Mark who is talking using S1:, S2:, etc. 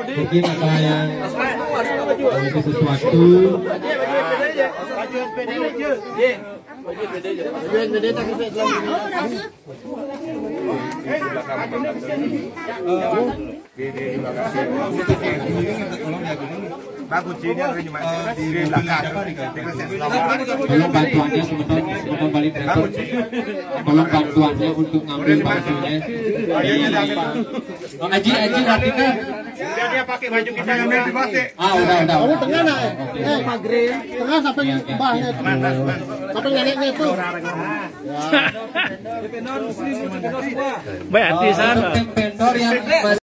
S1: mungkin ada yang itu sesuatu. Tolong bantuannya sebentar balik driver. Tolong bantuannya untuk ngambil baksonya. Aji Ratika.
S2: Dia pakai baju kita ngambil di basik.
S1: Udah.
S3: Kamu tengah nak? Maghrib. Tengah sampai mbahnya. Sampai neneknya itu.
S4: Baik hati sana.
S1: Vendor yang